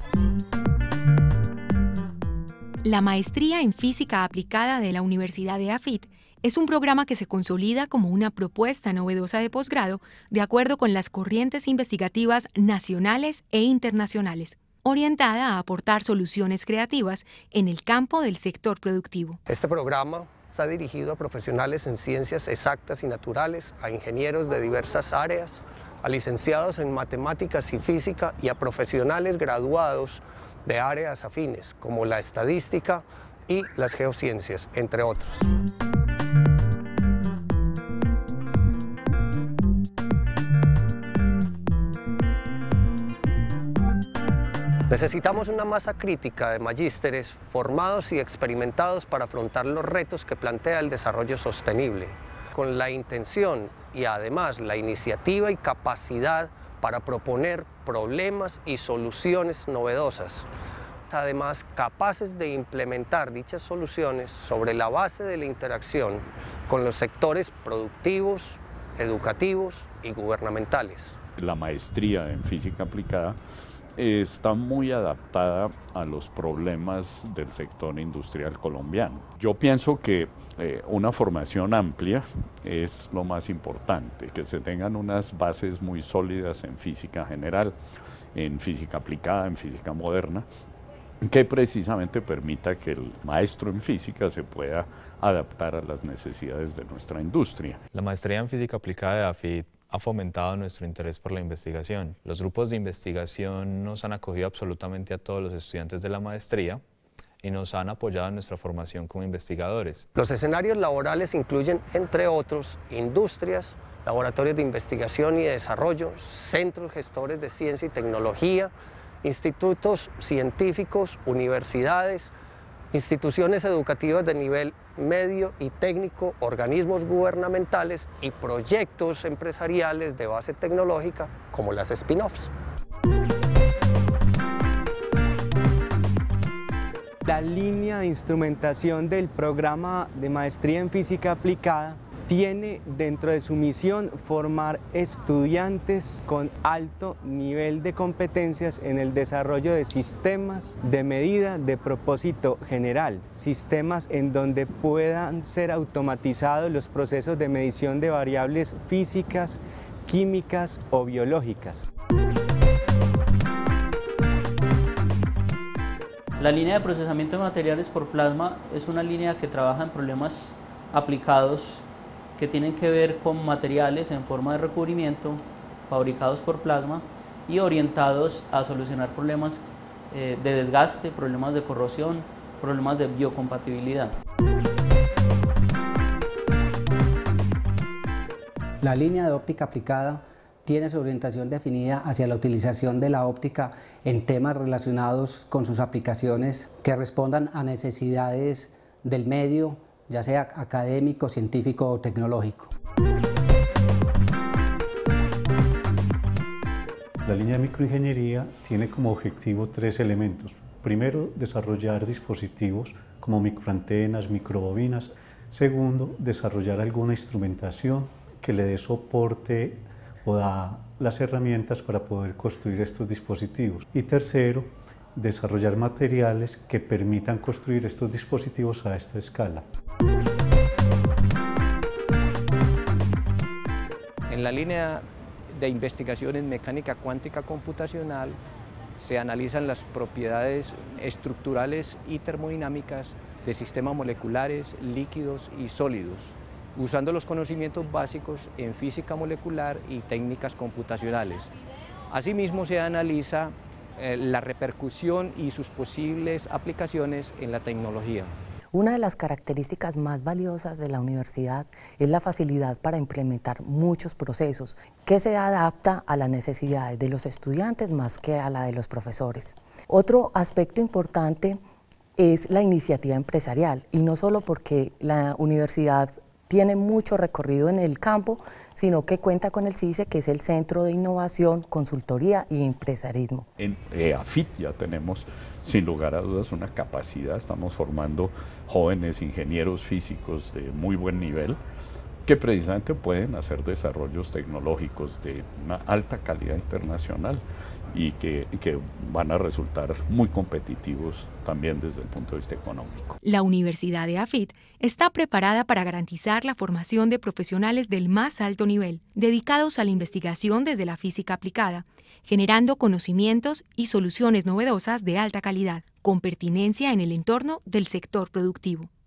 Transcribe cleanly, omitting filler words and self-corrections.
La Maestría en Física Aplicada de la Universidad de AFIT es un programa que se consolida como una propuesta novedosa de posgrado de acuerdo con las corrientes investigativas nacionales e internacionales, orientada a aportar soluciones creativas en el campo del sector productivo. Este programa está dirigido a profesionales en ciencias exactas y naturales, a ingenieros de diversas áreas, a licenciados en matemáticas y física y a profesionales graduados de áreas afines como la estadística y las geociencias, entre otros. Necesitamos una masa crítica de magísteres formados y experimentados para afrontar los retos que plantea el desarrollo sostenible, con la intención y además la iniciativa y capacidad para proponer problemas y soluciones novedosas, además capaces de implementar dichas soluciones sobre la base de la interacción con los sectores productivos, educativos y gubernamentales. La maestría en física aplicada está muy adaptada a los problemas del sector industrial colombiano. Yo pienso que una formación amplia es lo más importante, que se tengan unas bases muy sólidas en física general, en física aplicada, en física moderna, que precisamente permita que el maestro en física se pueda adaptar a las necesidades de nuestra industria. La maestría en física aplicada de AFIT ha fomentado nuestro interés por la investigación. Los grupos de investigación nos han acogido absolutamente a todos los estudiantes de la maestría y nos han apoyado en nuestra formación como investigadores. Los escenarios laborales incluyen, entre otros, industrias, laboratorios de investigación y desarrollo, centros gestores de ciencia y tecnología, institutos científicos, universidades, instituciones educativas de nivel medio y técnico, organismos gubernamentales y proyectos empresariales de base tecnológica como las spin-offs. La línea de instrumentación del programa de maestría en física aplicada tiene dentro de su misión formar estudiantes con alto nivel de competencias en el desarrollo de sistemas de medida de propósito general, sistemas en donde puedan ser automatizados los procesos de medición de variables físicas, químicas o biológicas. La línea de procesamiento de materiales por plasma es una línea que trabaja en problemas aplicados que tienen que ver con materiales en forma de recubrimiento fabricados por plasma y orientados a solucionar problemas de desgaste, problemas de corrosión, problemas de biocompatibilidad. La línea de óptica aplicada tiene su orientación definida hacia la utilización de la óptica en temas relacionados con sus aplicaciones que respondan a necesidades del medio, ya sea académico, científico o tecnológico. La línea de microingeniería tiene como objetivo 3 elementos. Primero, desarrollar dispositivos como microantenas, microbobinas. Segundo, desarrollar alguna instrumentación que le dé soporte o da las herramientas para poder construir estos dispositivos. Y tercero, desarrollar materiales que permitan construir estos dispositivos a esta escala. En la línea de investigación en mecánica cuántica computacional se analizan las propiedades estructurales y termodinámicas de sistemas moleculares, líquidos y sólidos, usando los conocimientos básicos en física molecular y técnicas computacionales. Asimismo, se analiza la repercusión y sus posibles aplicaciones en la tecnología. Una de las características más valiosas de la universidad es la facilidad para implementar muchos procesos que se adapta a las necesidades de los estudiantes más que a la de los profesores. Otro aspecto importante es la iniciativa empresarial, y no solo porque la universidad tiene mucho recorrido en el campo, sino que cuenta con el CICE, que es el Centro de Innovación, Consultoría y Empresarismo. En AFIT ya tenemos, sin lugar a dudas, una capacidad. Estamos formando jóvenes ingenieros físicos de muy buen nivel, que precisamente pueden hacer desarrollos tecnológicos de una alta calidad internacional y que van a resultar muy competitivos también desde el punto de vista económico. La Universidad de AFIT está preparada para garantizar la formación de profesionales del más alto nivel, dedicados a la investigación desde la física aplicada, generando conocimientos y soluciones novedosas de alta calidad, con pertinencia en el entorno del sector productivo.